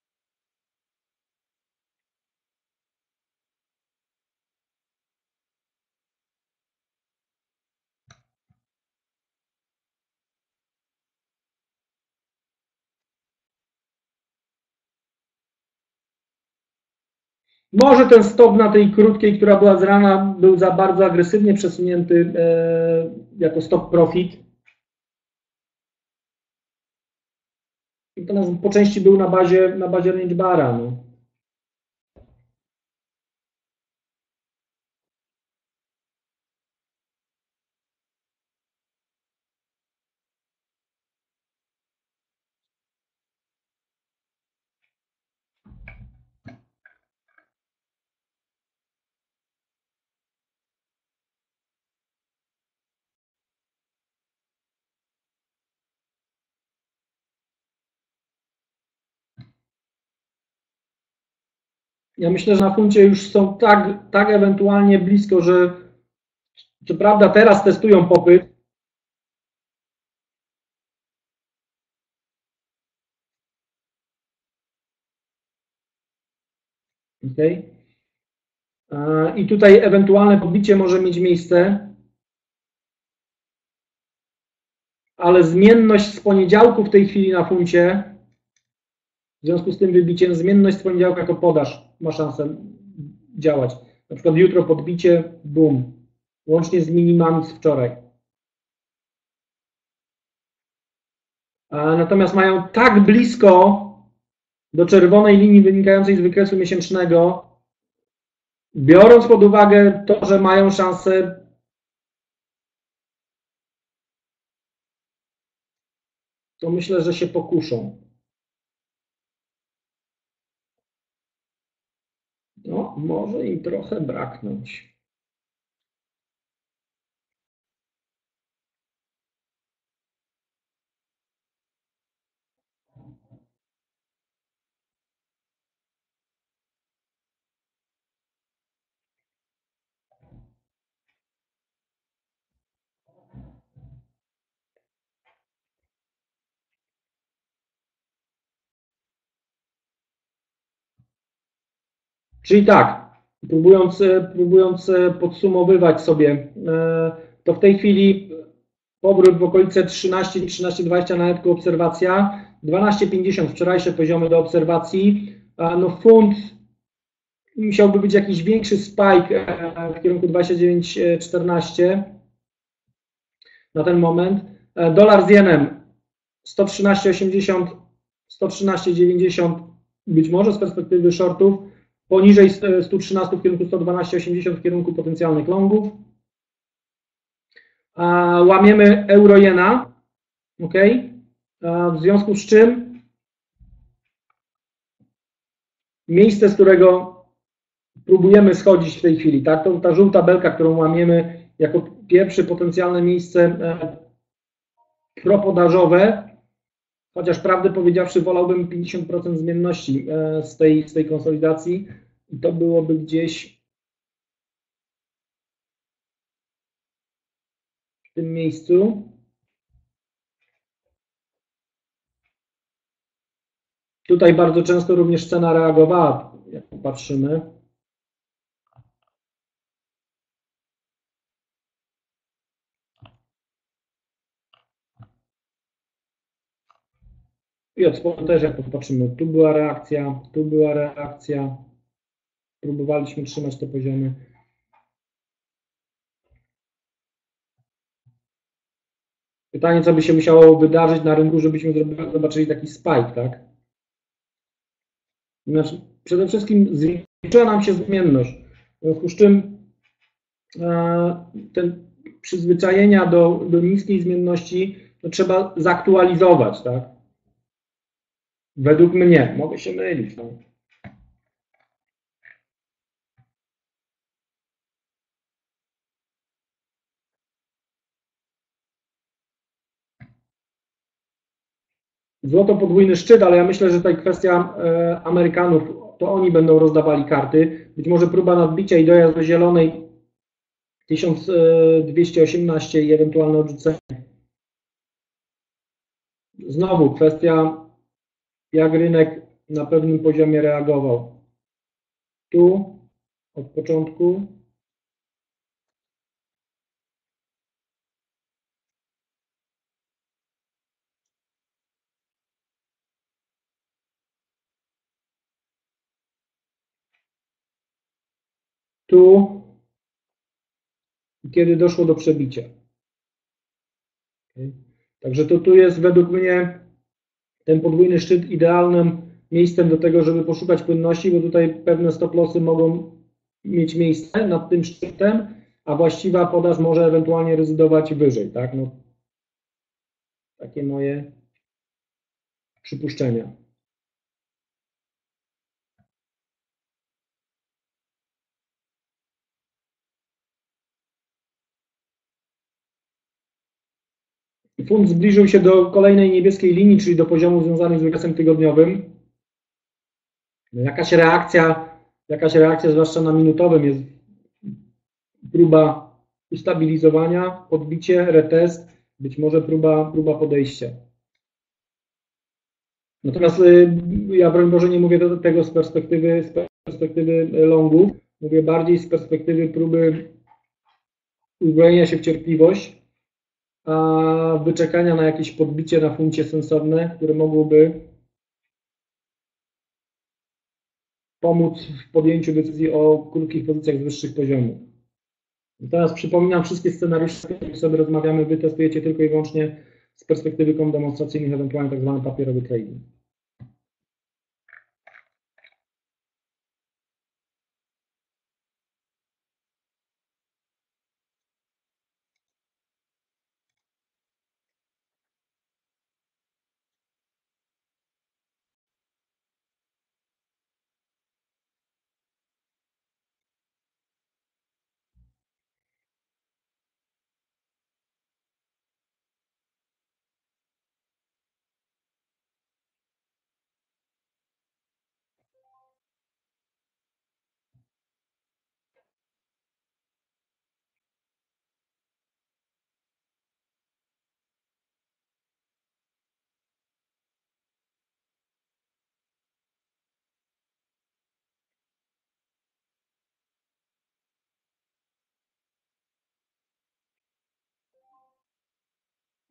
Może ten stop na tej krótkiej, która była z rana, był za bardzo agresywnie przesunięty jako stop profit. Natomiast po części był na bazie range bara. No. Ja myślę, że na funcie już są tak ewentualnie blisko, że co prawda teraz testują popyt. Okay. I tutaj ewentualne podbicie może mieć miejsce, ale zmienność z poniedziałku w tej chwili na funcie, w związku z tym wybiciem, zmienność z poniedziałku jako podaż ma szansę działać. Na przykład jutro podbicie, boom, łącznie z minimami z wczoraj. Natomiast mają tak blisko do czerwonej linii wynikającej z wykresu miesięcznego, biorąc pod uwagę to, że mają szansę to myślę, że się pokuszą. No, może im trochę braknąć. Czyli tak, próbując podsumowywać sobie, to w tej chwili powrót w okolice 13-13,20 na netku obserwacja, 12,50 wczorajsze poziomy do obserwacji. No funt musiałby być jakiś większy spike w kierunku 29,14 na ten moment. Dolar z jenem 113,80, 113,90 być może z perspektywy shortów, poniżej 113 w kierunku 112,80 w kierunku potencjalnych longów. Łamiemy euro-jena, ok? W związku z czym miejsce, z którego próbujemy schodzić w tej chwili, tak? To ta żółta belka, którą łamiemy jako pierwsze potencjalne miejsce propodażowe, chociaż prawdę powiedziawszy wolałbym 50% zmienności z tej konsolidacji i to byłoby gdzieś w tym miejscu. Tutaj bardzo często również cena reagowała, jak popatrzymy. I od spodu też jak popatrzymy, tu była reakcja, tu była reakcja. Próbowaliśmy trzymać te poziomy. Pytanie, co by się musiało wydarzyć na rynku, żebyśmy zobaczyli taki spike, tak? Znaczy, przede wszystkim zwiększyła nam się zmienność, w związku z czym te przyzwyczajenia do niskiej zmienności to trzeba zaktualizować, tak? Według mnie, mogę się mylić. No. Złoto podwójny szczyt, ale ja myślę, że tutaj kwestia Amerykanów, to oni będą rozdawali karty. Być może próba nadbicia i dojazd do zielonej 1218 i ewentualne odrzucenie. Znowu kwestia, jak rynek na pewnym poziomie reagował. Tu od początku. Tu, kiedy doszło do przebicia. Okay. Także tu jest według mnie ten podwójny szczyt idealnym miejscem do tego, żeby poszukać płynności, bo tutaj pewne stop-lossy mogą mieć miejsce nad tym szczytem, a właściwa podaż może ewentualnie rezydować wyżej. Tak? No, takie moje przypuszczenia. Funt zbliżył się do kolejnej niebieskiej linii, czyli do poziomu związanych z wykresem tygodniowym. No, jakaś reakcja, zwłaszcza na minutowym, jest próba ustabilizowania, podbicie, retest, być może próba podejścia. Natomiast ja broń Boże nie mówię tego z perspektywy longów, mówię bardziej z perspektywy próby uzbrojenia się w cierpliwość, a wyczekania na jakieś podbicie na funcie sensowne, które mogłoby pomóc w podjęciu decyzji o krótkich pozycjach z wyższych poziomów. I teraz przypominam wszystkie scenariusze, o których sobie rozmawiamy, wy testujecie tylko i wyłącznie z perspektywy kom demonstracyjnych, ewentualnie tak zwany papierowy trading.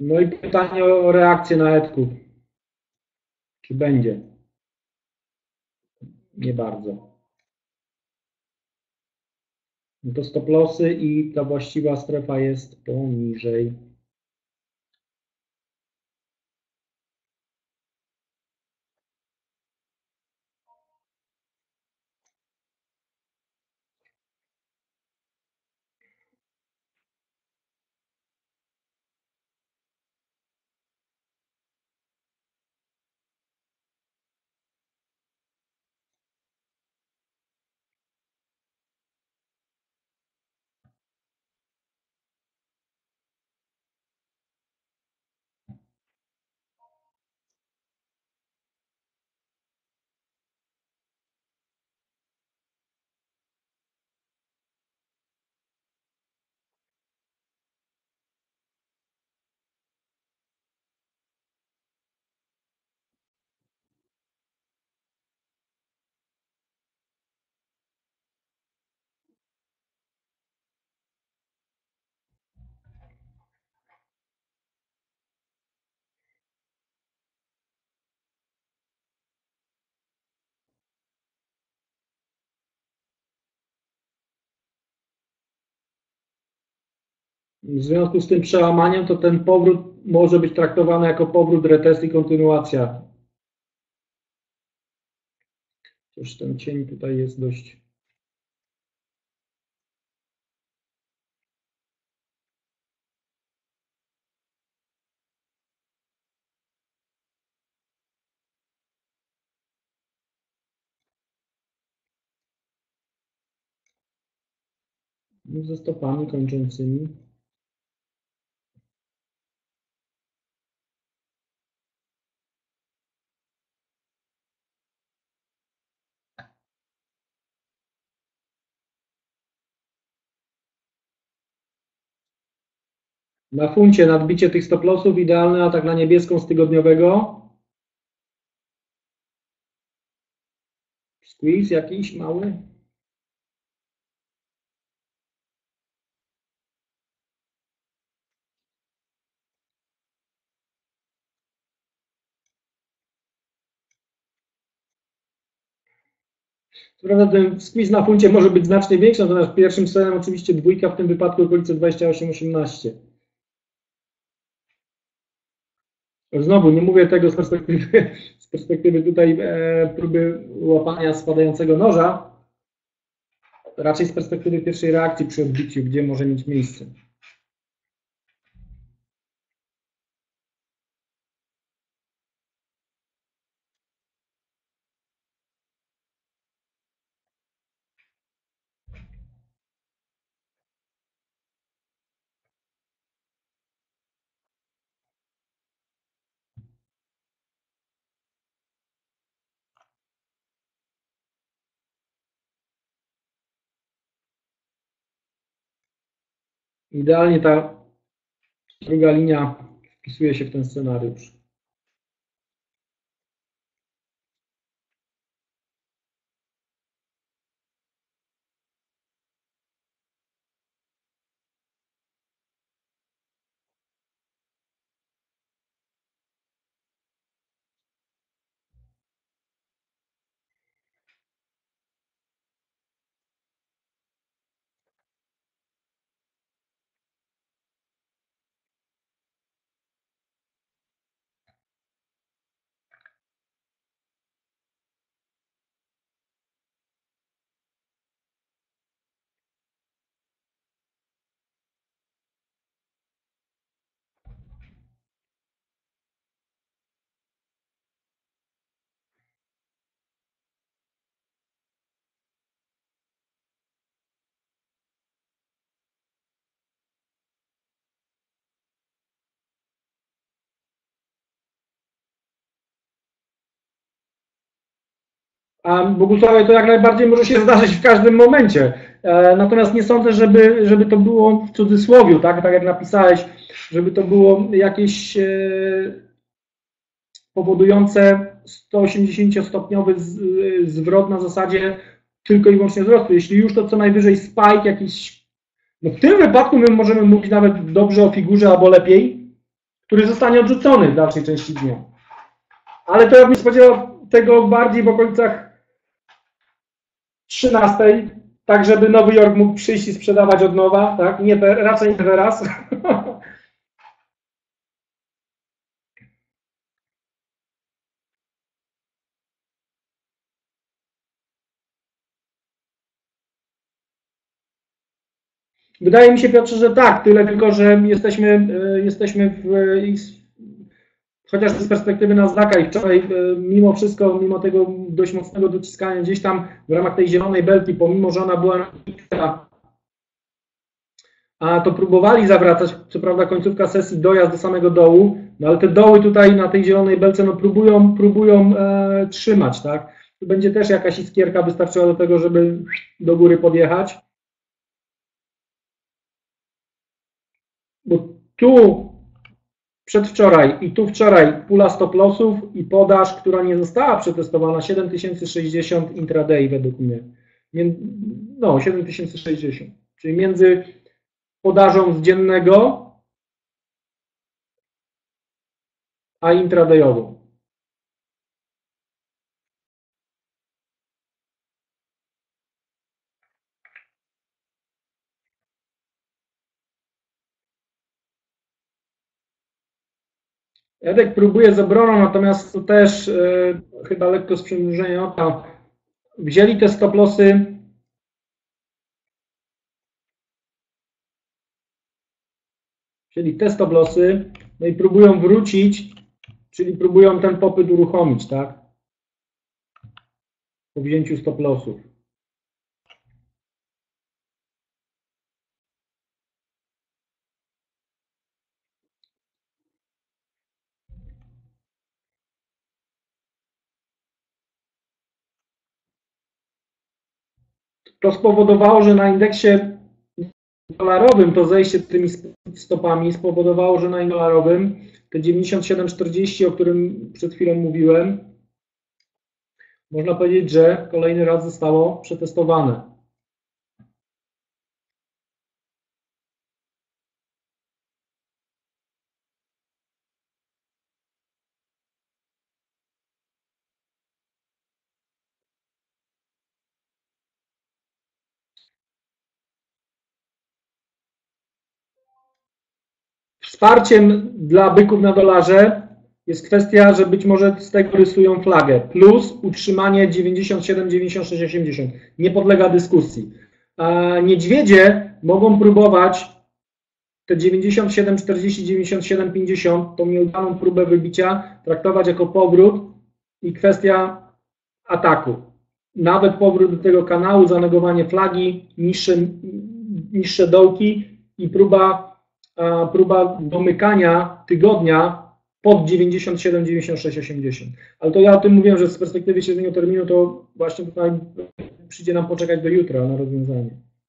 No i pytanie o reakcję na Edku. Czy będzie? Nie bardzo. No to stop lossy i ta właściwa strefa jest poniżej. W związku z tym przełamaniem to ten powrót może być traktowany jako powrót, retest i kontynuacja. Już ten cień tutaj jest dość... ze stopami kończącymi. Na funcie nadbicie tych stop lossów, idealny atak na niebieską z tygodniowego. Squeeze jakiś mały. Co prawda ten squeeze na funcie może być znacznie większy, natomiast pierwszym celem oczywiście dwójka, w tym wypadku okolice 28-18. Znowu nie mówię tego z perspektywy tutaj próby łapania spadającego noża, raczej z perspektywy pierwszej reakcji przy odbiciu, gdzie może mieć miejsce. Idealnie ta druga linia wpisuje się w ten scenariusz. A Bogusławie, to jak najbardziej może się zdarzyć w każdym momencie. Natomiast nie sądzę, żeby to było w cudzysłowiu, tak jak napisałeś, żeby to było jakieś powodujące 180-stopniowy zwrot na zasadzie tylko i wyłącznie wzrostu. Jeśli już, to co najwyżej spike jakiś. No w tym wypadku my możemy mówić nawet dobrze o figurze albo lepiej, który zostanie odrzucony w dalszej części dnia. Ale to ja bym spodziewał tego bardziej w okolicach 13, tak żeby Nowy Jork mógł przyjść i sprzedawać od nowa, tak? Raczej nie teraz. Wydaje mi się, Piotrze, że tak, tyle tylko, że jesteśmy chociaż z perspektywy Nasdaqa i wczoraj mimo wszystko, mimo tego dość mocnego dociskania gdzieś tam w ramach tej zielonej belki, pomimo że ona była a to próbowali zawracać, co prawda końcówka sesji dojazd do samego dołu, no ale te doły tutaj na tej zielonej belce no próbują trzymać, tak? Tu będzie też jakaś iskierka wystarczyła do tego, żeby do góry podjechać. Bo tu przedwczoraj i tu wczoraj pula stop lossów i podaż, która nie została przetestowana, 7060 intraday według mnie. No, 7060, czyli między podażą z dziennego a intradayową. Edek próbuje z obroną, natomiast to też chyba lekko z przymrużeniem oka. Wzięli te stop lossy. No i próbują wrócić, czyli próbują ten popyt uruchomić, tak? Po wzięciu stop lossów. To spowodowało, że na indeksie dolarowym to zejście tymi stopami spowodowało, że na indeksie dolarowym te 97,40, o którym przed chwilą mówiłem, można powiedzieć, że kolejny raz zostało przetestowane. Wsparciem dla byków na dolarze jest kwestia, że być może z tego rysują flagę, plus utrzymanie 97, 96, 80. Nie podlega dyskusji. Niedźwiedzie mogą próbować te 97, 40, 97, 50, tą nieudaną próbę wybicia, traktować jako powrót i kwestia ataku. Nawet powrót do tego kanału, zanegowanie flagi, niższe dołki i próba domykania tygodnia pod 97, 96, 80. Ale to ja o tym mówiłem, że z perspektywy średniego terminu to właśnie tutaj przyjdzie nam poczekać do jutra na rozwiązanie.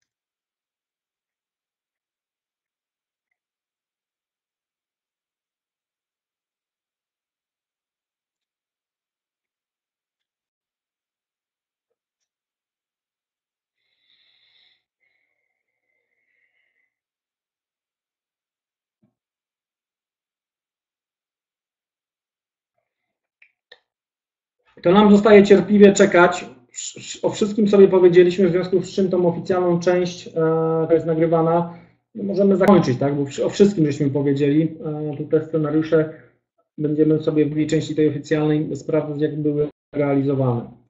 To nam zostaje cierpliwie czekać. O wszystkim sobie powiedzieliśmy, w związku z czym tą oficjalną część, która jest nagrywana, no możemy zakończyć, tak? Bo o wszystkim żeśmy powiedzieli. Te scenariusze będziemy sobie w drugiej części tej oficjalnej sprawdzać, jak były realizowane.